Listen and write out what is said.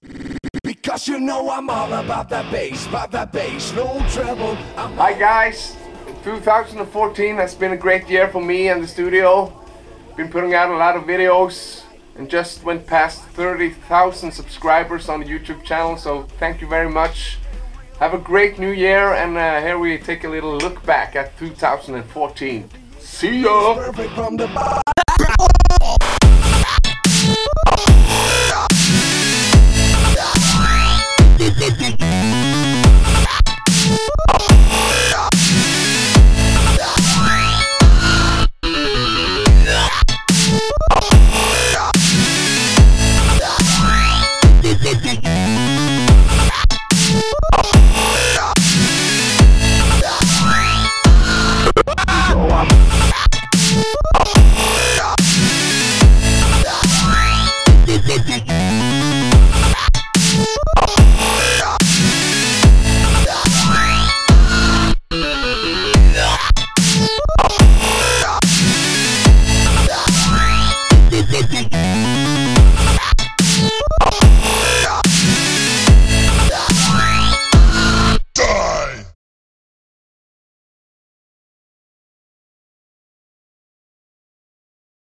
Because you know I'm all about that bass, no treble. Hi guys, 2014 has been a great year for me and the studio. Been putting out a lot of videos and just went past 30,000 subscribers on the YouTube channel, so thank you very much. Have a great new year, and here we take a little look back at 2014. See ya!